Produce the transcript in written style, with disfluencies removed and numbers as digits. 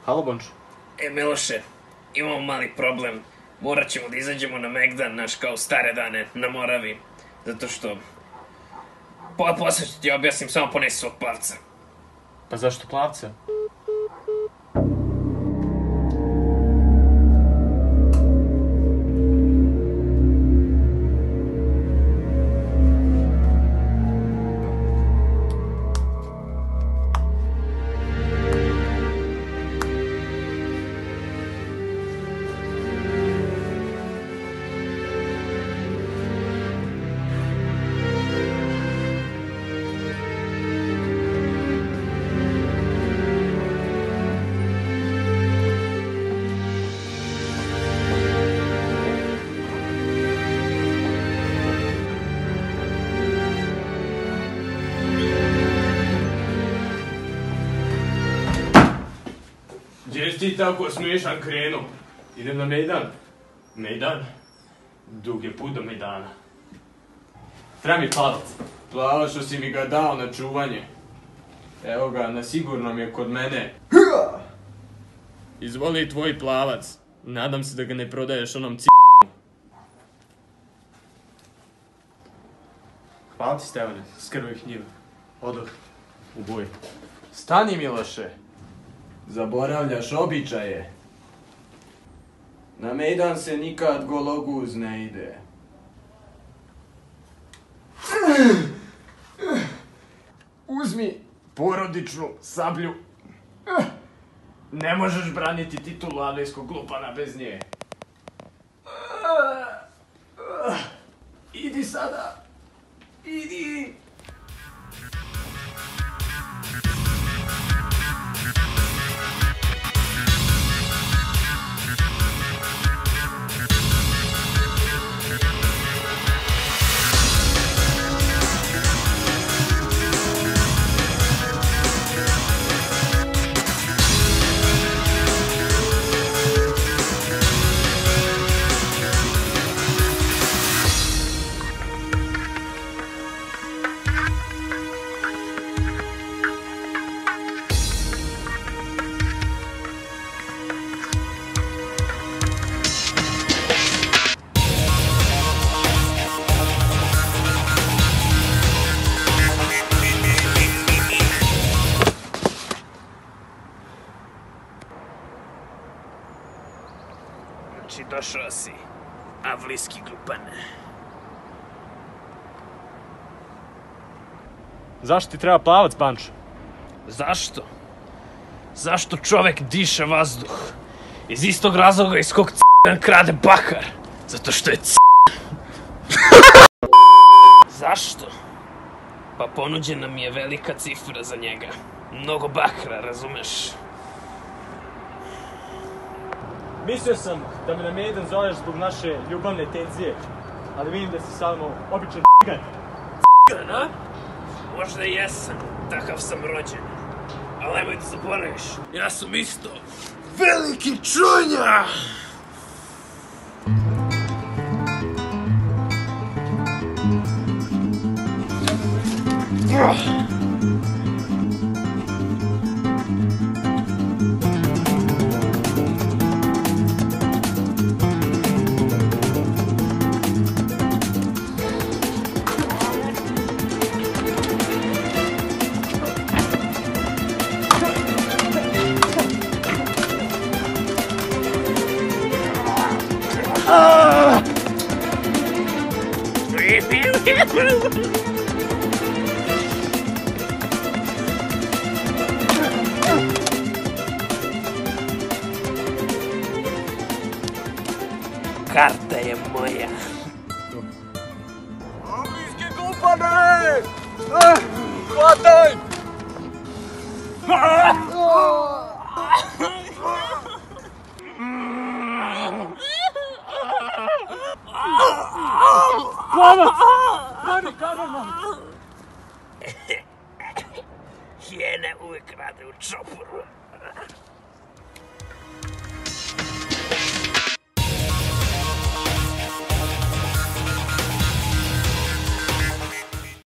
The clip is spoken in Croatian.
Halo, Bončo. Miloše, imamo mali problem. Morat ćemo da izađemo na Megdan, naš kao stare dane, na Moravi. Zato što... Posle ću ti objasnim, samo ponesi svog plavca. Pa zašto plavca? Gdje si ti tako smiješan krenuo? Idem na Mejdan. Mejdan? Dug je put do Mejdana. Treba mi plavac. Plavac što si mi ga dao na čuvanje. Evo ga, na sigurnom je kod mene. Izvoli tvoj plavac. Nadam se da ga ne prodaješ onom Hvala ti, Stevane, skrvih njiva. Odoh. U boj. Stani, Miloše. Zaboravljaš običaje. Na Mejdan se nikad gologuz ne ide. Uzmi porodičnu sablju. Ne možeš braniti titulu avlijskog glupana bez nje. Idi sada. Idi. Znači, došao si, avlijski glupan. Zašto ti treba plavac, Pančo? Zašto? Zašto čovek diše vazduh? Iz istog razloga iz kog krade bakar. Zato što je Zašto? Pa ponuđena mi je velika cifra za njega. Mnogo bakra, razumeš? Mislio sam da me na Mejdan zoveš zbog naše ljubavne tenzije, ali vidim da si samo običan c***an, a? Možda i jesam, takav sam rođen. Ali nemoj da zaboraviš, ja sam isto veliki čunja! Karta je moja. Avlijske glupane! Hvataj! Plavac! Mani, kamerman! Hijene uvijek rade u čopuru.